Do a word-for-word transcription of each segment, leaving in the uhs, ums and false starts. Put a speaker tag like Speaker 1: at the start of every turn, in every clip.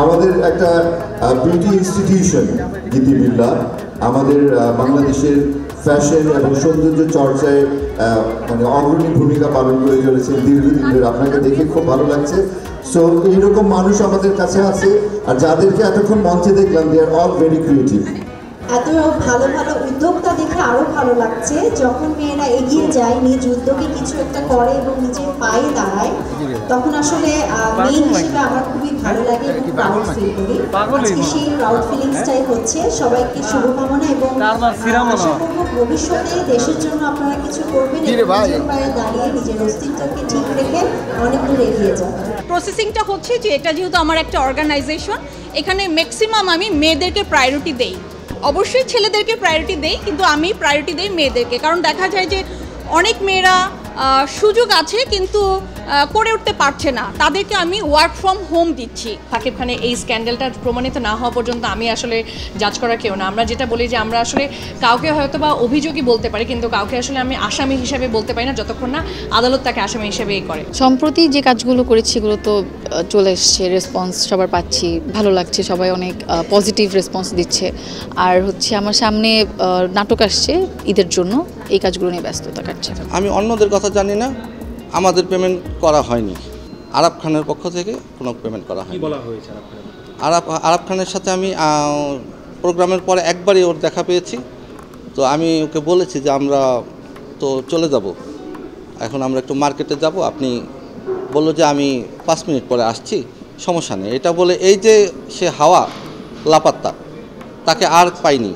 Speaker 1: আমাদের একটা beauty institution গীতিবিল্লা আমাদের বাংলাদেশের ফ্যাশন এবং সৌন্দর্য চর্চায় মানে অগ্রণী ভূমিকা পালন করে চলেছে দীর্ঘদিন ধরে। আপনাকে দেখে খুব ভালো লাগছে। সো এইরকম মানুষ আমাদের কাছে আছে, আর যাদেরকে এতক্ষণ মঞ্চে দেখলাম, they are all very creative.
Speaker 2: এত ভালো ভালো উদ্যোক্তা দেখে আরো ভালো লাগছে যখন মেয়েরা এগিয়ে যায়, নিজ উদ্যোগে কিছু একটা করে এবং নিজের পায়ে দাঁড়ায়, তখন আসলে মেয়ে হিসেবে আমার খুবই ভালো লাগে এবং প্রাউড ফিল করি। আজকে সেই প্রাউড ফিলিংসটাই হচ্ছে। সবাইকে শুভকামনা এবং আশা করব ভবিষ্যতে দেশের জন্য আপনারা কিছু করবেন এবং নিজের পায়ে দাঁড়িয়ে নিজের অস্তিত্বকে ঠিক রেখে অনেক দূর এগিয়ে যাবেন।
Speaker 3: প্রসেসিংটা হচ্ছে যে এটা যেহেতু আমার একটা অর্গানাইজেশন, এখানে ম্যাক্সিমাম আমি মেয়েদেরকে প্রায়োরিটি দেই। অবশ্যই ছেলেদেরকে প্রায়োরিটি দেই, কিন্তু আমি প্রায়োরিটি দেই মেয়েদেরকে। কারণ দেখা যায় যে অনেক মেয়েরা সুযোগ আছে কিন্তু করে উঠতে পারছে না, তাদেরকে আমি ওয়ার্ক ফ্রম হোম দিচ্ছি।
Speaker 4: সাকিব খানের এই স্ক্যান্ডালটা প্রমাণিত না হওয়া পর্যন্ত আমি আসলে জাজ করা কেউ না। আমরা যেটা বলি যে আমরা আসলে কাউকে হয়তো বা অভিযোগই বলতে পারি, কিন্তু কাউকে আসলে আমি আসামি হিসাবে বলতে পারি না যতক্ষণ না আদালত তাকে আসামি হিসেবেই করে।
Speaker 5: সম্প্রতি যে কাজগুলো করেছি এগুলো তো চলে এসছে, রেসপন্স সবার পাচ্ছি, ভালো লাগছে, সবাই অনেক পজিটিভ রেসপন্স দিচ্ছে। আর হচ্ছে আমার সামনে নাটক আসছে ঈদের জন্য, এই কাজগুলো নিয়ে ব্যস্ততা কাটছে।
Speaker 6: আমি অন্যদের কথা জানি না, আমাদের পেমেন্ট করা হয়নি। আরাব খানের পক্ষ থেকে কোনো পেমেন্ট করা হয়নি। বলা হয়েছে আরাব আরাব খানের সাথে আমি প্রোগ্রামের পরে একবারই ওর দেখা পেয়েছি। তো আমি ওকে বলেছি যে আমরা তো চলে যাব, এখন আমরা একটু মার্কেটে যাব, আপনি বললো যে আমি পাঁচ মিনিট পরে আসছি, সমস্যা নেই। এটা বলে এই যে সে হাওয়া লাপাত্তা, তাকে আর পাইনি।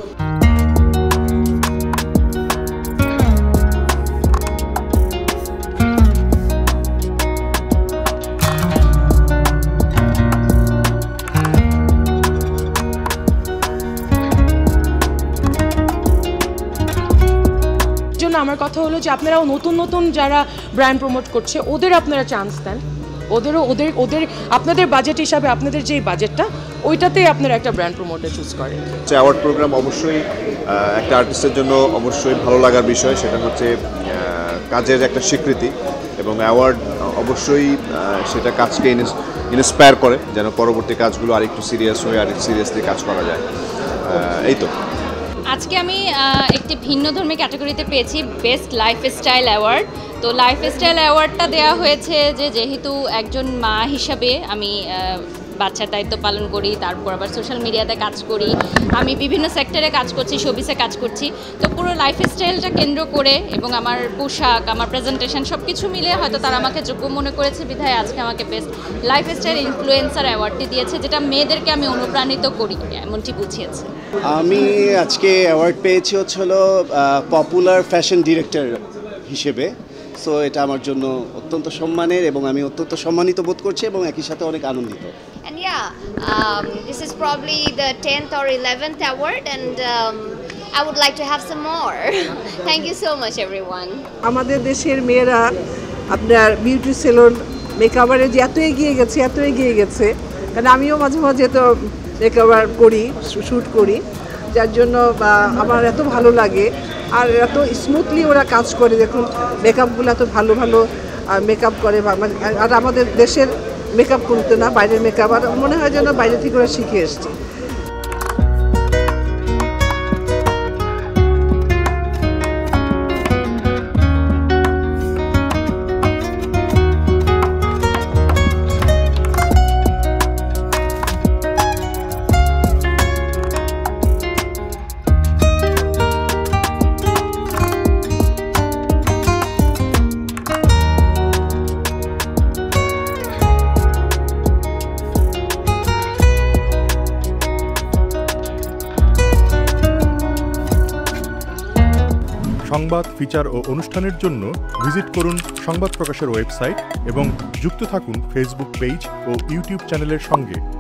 Speaker 7: আমার কথা হলো যে আপনারাও নতুন নতুন যারা ব্র্যান্ড প্রমোট করছে ওদের আপনারা চান্স দেন, ওদেরও ওদের ওদের আপনাদের বাজেট হিসাবে আপনাদের যেই বাজেটটা ওইটাতেই আপনারা একটা ব্র্যান্ড প্রমোটার চুজ করেন।
Speaker 8: অ্যাওয়ার্ড প্রোগ্রাম অবশ্যই একটা আর্টিস্টের জন্য অবশ্যই ভালো লাগার বিষয়, সেটা হচ্ছে কাজের একটা স্বীকৃতি, এবং অ্যাওয়ার্ড অবশ্যই সেটা কাজকে ইন্সপায়ার করে যেন পরবর্তী কাজগুলো আরেকটু সিরিয়াস হয়ে আরেকটু সিরিয়াসলি কাজ করা যায়। এই তো
Speaker 3: আজকে আমি একটি ভিন্ন ধর্মী ক্যাটাগরিতে পেয়েছি বেস্ট লাইফস্টাইল অ্যাওয়ার্ড। তো লাইফস্টাইল অ্যাওয়ার্ডটা দেওয়া হয়েছে যে যেহেতু একজন মা হিসাবে আমি বাচ্চার দায়িত্ব পালন করি, তারপর আবার সোশ্যাল মিডিয়াতে কাজ করি, আমি বিভিন্ন সেক্টরে কাজ করছি, শোবিসে কাজ করছি। তো পুরো লাইফস্টাইলটা কেন্দ্র করে এবং আমার পোশাক, আমার প্রেজেন্টেশন সব কিছু মিলে হয়তো তারা আমাকে যোগ্য মনে করেছে, বিধায় আজকে আমাকে বেস্ট লাইফস্টাইল ইনফ্লুয়েন্সার অ্যাওয়ার্ডটি দিয়েছে, যেটা মেয়েদেরকে আমি অনুপ্রাণিত করি এমনটি বুঝিয়েছে।
Speaker 9: আমি আজকে অ্যাওয়ার্ড পেয়েছি হচ্ছে হলো পপুলার ফ্যাশন ডিরেক্টর হিসেবে। সো এটা আমার জন্য অত্যন্ত সম্মানের এবং আমি অত্যন্ত সম্মানিত বোধ করছি এবং একই সাথে অনেক আনন্দিত।
Speaker 10: And yeah, um, this is probably the tenth or eleventh award, and um, I would like to have some more. Thank you so much, everyone.
Speaker 11: আমাদের দেশের মেয়েরা আপনার বিউটি সেলুন মেকআপারে যে এত এগিয়ে গেছে এত এগিয়ে গেছে, কারণ আমিও মাঝে মাঝে তো মেকআপ করি, শ্যুট করি, যার জন্য আমার এত ভালো লাগে। আর এত স্মুথলি ওরা কাজ করে, দেখুন মেকআপগুলো এত ভালো ভালো মেকআপ করে। আর আমাদের দেশের মেকআপ করতে না, বাইরের মেকআপ, আর মনে হয় যেন বাইরে থেকে ওরা শিখে এসছে।
Speaker 12: সংবাদ, ফিচার ও অনুষ্ঠানের জন্য ভিজিট করুন সংবাদ প্রকাশের ওয়েবসাইট এবং যুক্ত থাকুন ফেসবুক পেজ ও ইউটিউব চ্যানেলের সঙ্গে।